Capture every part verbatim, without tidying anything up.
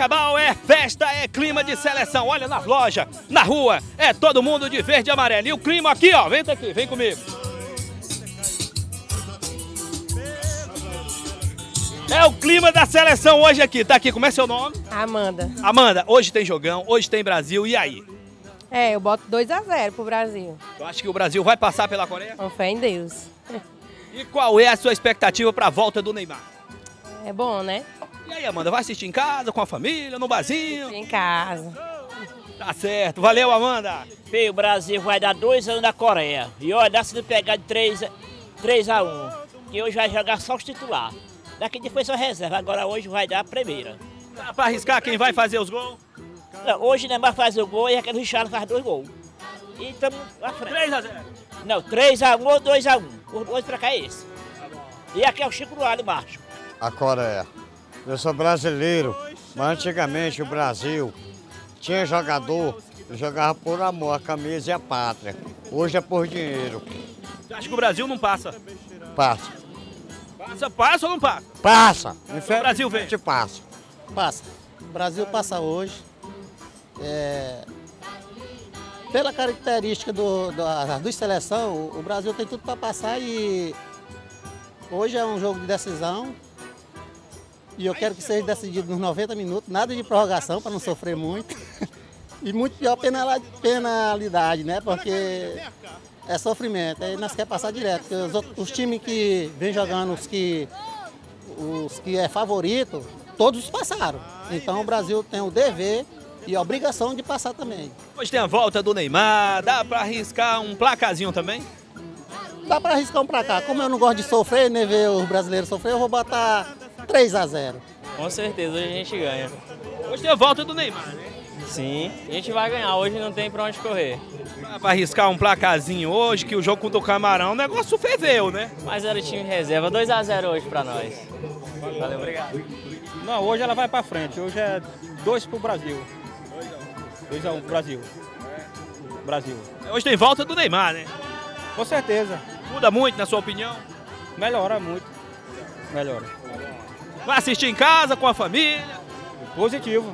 Bacabal é festa, é clima de seleção. Olha nas lojas, na rua, é todo mundo de verde e amarelo. E o clima aqui, ó, vem aqui, vem comigo. É o clima da seleção hoje aqui. Tá aqui, como é seu nome? Amanda. Amanda, hoje tem jogão, hoje tem Brasil, e aí? É, eu boto dois a zero pro Brasil. Tu acha que o Brasil vai passar pela Coreia? Com fé em Deus. E qual é a sua expectativa para a volta do Neymar? É bom, né? E aí, Amanda, vai assistir em casa, com a família, no barzinho? Em casa. Tá certo. Valeu, Amanda. Bem, o Brasil vai dar dois anos da Coreia. E olha, dá se não pegar de três a um. E hoje vai jogar só os titular. Daqui depois só reserva. Agora hoje vai dar a primeira. Dá pra arriscar quem vai fazer os gols? Não, hoje o Neymar faz o gol e aquele Richard faz dois gols. E estamos à frente. três a zero. Não, três a um ou dois a um. Os dois pra cá é esse. E aqui é o Chico do Ali embaixo. A Coreia. Eu sou brasileiro, mas antigamente o Brasil tinha jogador que jogava por amor, a camisa e a pátria. Hoje é por dinheiro. Você acha que o Brasil não passa? Passa. Passa, passa ou não passa? Passa. O Brasil vem. Passa. Passa. O Brasil passa hoje. É... Pela característica do, do, do seleção, o Brasil tem tudo para passar e hoje é um jogo de decisão. E eu quero que seja decidido nos noventa minutos, nada de prorrogação para não sofrer muito. E muito pior penalidade, né? Porque é sofrimento, aí nós queremos passar direto. Porque os, outros, os times que vêm jogando, os que, os que é favorito, todos passaram. Então o Brasil tem o dever e a obrigação de passar também. Hoje tem a volta do Neymar, dá para arriscar um placazinho também? Dá para arriscar um placar. Como eu não gosto de sofrer, nem ver os brasileiros sofrer, eu vou botar três a zero. Com certeza, hoje a gente ganha. Hoje tem a volta do Neymar, né? Sim, a gente vai ganhar, hoje não tem pra onde correr. Dá pra arriscar um placazinho hoje, que o jogo contra o Camarão, o negócio ferveu, né? Mas era o time reserva, dois a zero hoje pra nós. Valeu, obrigado. Não, hoje ela vai pra frente, hoje é dois pro Brasil. dois a um pro Brasil. Brasil. Hoje tem volta do Neymar, né? Com certeza. Muda muito, na sua opinião? Melhora muito. Melhora. Vai assistir em casa, com a família? Positivo.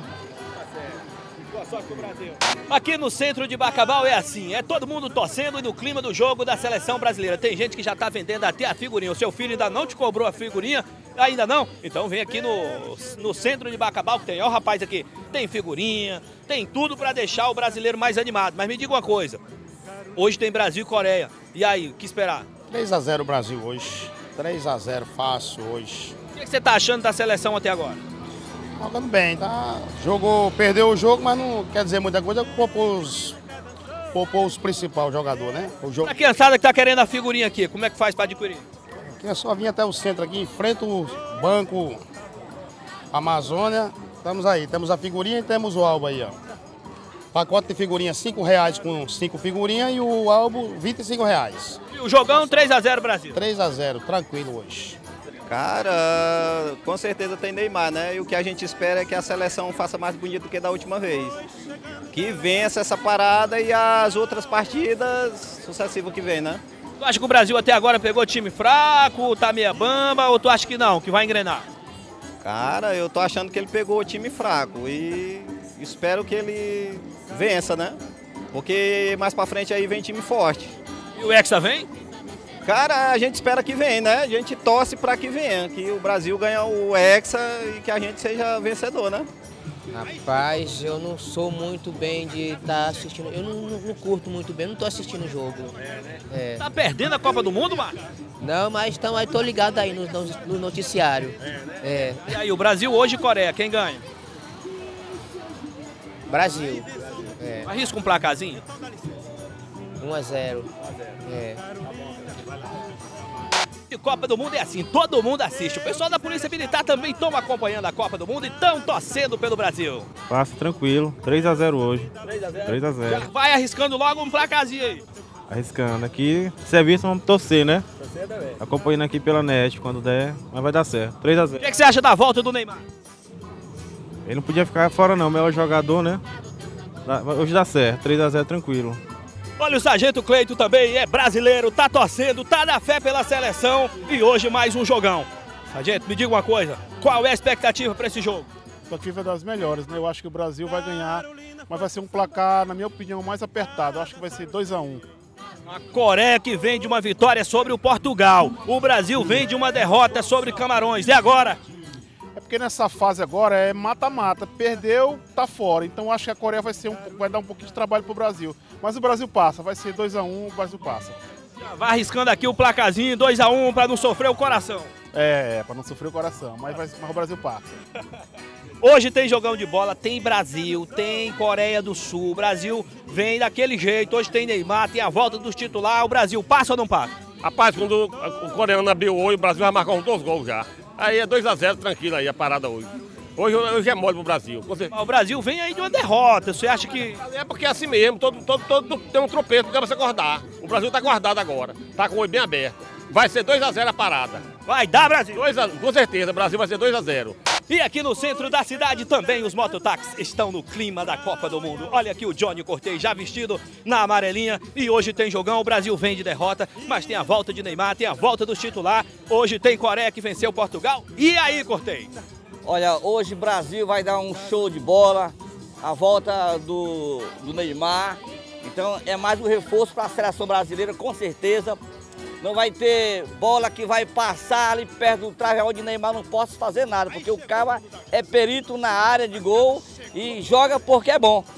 Boa sorte pro Brasil. Aqui no centro de Bacabal é assim, é todo mundo torcendo e no clima do jogo da seleção brasileira. Tem gente que já tá vendendo até a figurinha. O seu filho ainda não te cobrou a figurinha? Ainda não? Então vem aqui no, no centro de Bacabal que tem. Ó o rapaz aqui, tem figurinha, tem tudo para deixar o brasileiro mais animado. Mas me diga uma coisa, hoje tem Brasil e Coreia. E aí, o que esperar? três a zero Brasil hoje. três a zero fácil hoje. O que você tá achando da seleção até agora? Jogando bem, tá? Jogou, perdeu o jogo, mas não quer dizer muita coisa. Poupou os, poupou os principais jogadores, né? O jogo... A criançada que tá querendo a figurinha aqui, como é que faz para adquirir? Aqui é só vir até o centro aqui, em frente ao Banco Amazônia. Estamos aí, temos a figurinha e temos o álbum aí, ó. Pacote de figurinha cinco reais com cinco figurinhas e o álbum vinte e cinco reais. E o jogão três a zero Brasil? três a zero, tranquilo hoje. Cara, com certeza tem Neymar, né? E o que a gente espera é que a seleção faça mais bonito do que da última vez. Que vença essa parada e as outras partidas sucessivas que vem, né? Tu acha que o Brasil até agora pegou time fraco, tá meia bamba, ou tu acha que não, que vai engrenar? Cara, eu tô achando que ele pegou o time fraco e espero que ele vença, né? Porque mais pra frente aí vem time forte. E o Hexa vem? Cara, a gente espera que venha, né? A gente torce para que venha, que o Brasil ganhe o Hexa e que a gente seja vencedor, né? Rapaz, eu não sou muito bem de estar tá assistindo, eu não, não, não curto muito bem, não estou assistindo o jogo. É, né? É. Tá perdendo a Copa do Mundo, Marcos? Não, mas tamo, aí tô ligado aí no, no, no noticiário. É, né? É. E aí, o Brasil hoje e Coreia, quem ganha? Brasil. É. Arrisca um placazinho? um a zero. É. E Copa do Mundo é assim, todo mundo assiste. O pessoal da Polícia Militar também estão acompanhando a Copa do Mundo e estão torcendo pelo Brasil. Passa tranquilo, três a zero hoje. três a zero? três a zero. Já vai arriscando logo um placazinho aí. Arriscando. Aqui, serviço, vamos torcer, né? Torcer também. Acompanhando aqui pela net, quando der, mas vai dar certo. três a zero. O que, é que você acha da volta do Neymar? Ele não podia ficar fora não, melhor jogador, né? Hoje dá certo, três a zero tranquilo. Olha, o Sargento Cleito também é brasileiro, tá torcendo, tá na fé pela seleção e hoje mais um jogão. Sargento, me diga uma coisa, qual é a expectativa para esse jogo? expectativa é das melhores, né? Eu acho que o Brasil vai ganhar, mas vai ser um placar, na minha opinião, mais apertado. Eu acho que vai ser dois a um. A Coreia que vem de uma vitória sobre o Portugal. O Brasil vem de uma derrota sobre Camarões. E agora? É porque nessa fase agora é mata-mata. Perdeu, tá fora. Então eu acho que a Coreia vai, ser um, vai dar um pouquinho de trabalho pro Brasil. Mas o Brasil passa, vai ser dois a um, o Brasil passa. Já vai arriscando aqui o placazinho, dois a um, para não sofrer o coração. É, para não sofrer o coração, mas, vai, mas o Brasil passa. Hoje tem jogão de bola, tem Brasil, tem Coreia do Sul. O Brasil vem daquele jeito, hoje tem Neymar, tem a volta dos titulares. O Brasil passa ou não passa? Rapaz, quando o coreano abriu o olho, o Brasil vai marcar uns dois gols já. Aí é dois a zero, tranquilo aí a parada hoje. Hoje, hoje é mole pro Brasil. Você... O Brasil vem aí de uma derrota, você acha que... É porque é assim mesmo, todo, todo, todo tem um tropeço para você acordar. O Brasil tá guardado agora, tá com o olho bem aberto. Vai ser dois a zero a parada. Vai dar, Brasil! dois a, com certeza, o Brasil vai ser dois a zero. E aqui no centro da cidade também os mototáxis estão no clima da Copa do Mundo. Olha aqui o Johnny Cortez já vestido na amarelinha e hoje tem jogão. O Brasil vem de derrota, mas tem a volta de Neymar, tem a volta dos titular. Hoje tem Coreia que venceu Portugal. E aí, Cortez? Olha, hoje o Brasil vai dar um show de bola, a volta do, do Neymar. Então é mais um reforço para a seleção brasileira, com certeza. Não vai ter bola que vai passar ali perto do trave onde o Neymar não possa fazer nada, porque o cara é perito na área de gol e joga porque é bom.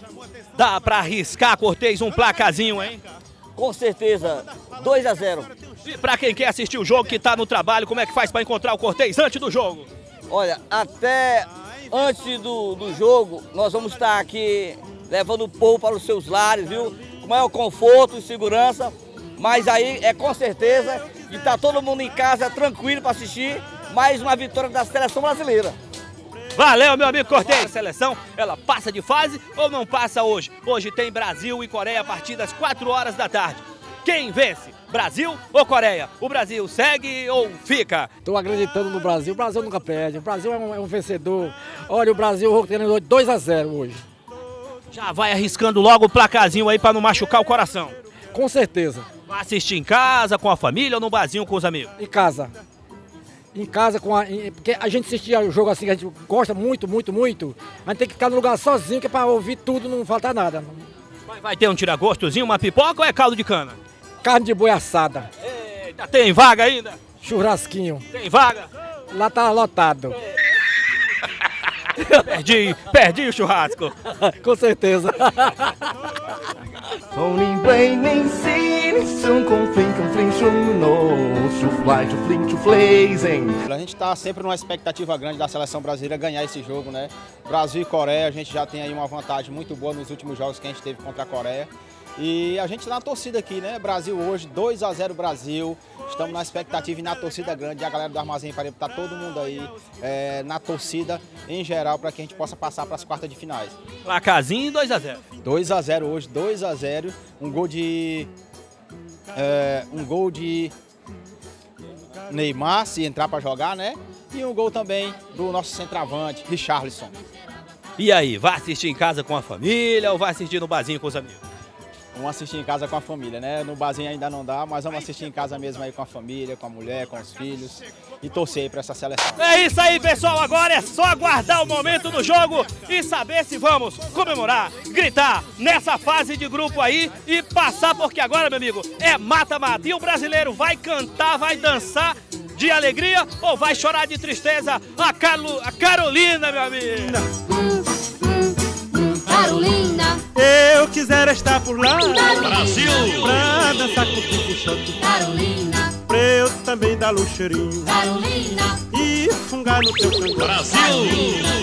Dá para arriscar, Cortez, um placazinho, hein? Com certeza, dois a zero. E para quem quer assistir o jogo, que está no trabalho, como é que faz para encontrar o Cortez antes do jogo? Olha, até antes do, do jogo, nós vamos estar aqui levando o povo para os seus lares, viu? Com maior conforto e segurança. Mas aí é com certeza que está todo mundo em casa tranquilo para assistir mais uma vitória da seleção brasileira. Valeu, meu amigo Cortez. A seleção, ela passa de fase ou não passa hoje? Hoje tem Brasil e Coreia a partir das quatro horas da tarde. Quem vence? Brasil ou Coreia? O Brasil segue ou fica? Estou acreditando no Brasil. O Brasil nunca perde. O Brasil é um, é um vencedor. Olha, o Brasil tendo dois a zero hoje. Já vai arriscando logo o placazinho aí para não machucar o coração. Com certeza. Vai assistir em casa, com a família ou no barzinho com os amigos? Em casa. Em casa, com a, em, porque a gente assistia o jogo assim, que a gente gosta muito, muito, muito. A gente tem que ficar no lugar sozinho, que é para ouvir tudo, não faltar nada. Vai, vai ter um tiragostozinho, uma pipoca ou é caldo de cana? Carne de boi assada. Eita, tem vaga ainda? Churrasquinho. Tem vaga? Lá tá lotado. Perdi, perdi o churrasco. Com certeza. A gente está sempre numa expectativa grande da seleção brasileira ganhar esse jogo, né? Brasil e Coreia, a gente já tem aí uma vantagem muito boa nos últimos jogos que a gente teve contra a Coreia. E a gente está na torcida aqui, né? Brasil hoje, dois a zero Brasil. Estamos na expectativa e na torcida grande. E a galera do Armazém Parede está todo mundo aí é, na torcida em geral para que a gente possa passar para as quartas de finais. Placazinho dois a zero. dois a zero hoje, dois a zero. Um gol de... É, um gol de Neymar, se entrar para jogar, né? E um gol também do nosso centroavante, Richarlison. E aí, vai assistir em casa com a família ou vai assistir no barzinho com os amigos? Vamos assistir em casa com a família, né? No barzinho ainda não dá, mas vamos assistir em casa mesmo aí com a família, com a mulher, com os filhos e torcer aí para essa seleção. É isso aí, pessoal. Agora é só aguardar o momento do jogo e saber se vamos comemorar, gritar nessa fase de grupo aí e passar, porque agora, meu amigo, é mata-mata. E o brasileiro vai cantar, vai dançar de alegria ou vai chorar de tristeza? A, Carlo, a Carolina, meu amigo. Carolina, eu quisera estar por lá, Brasil, pra dançar com o pico-choque, Carolina, pra eu também dar luxeirinho, Carolina, e fungar no teu cangote, Brasil.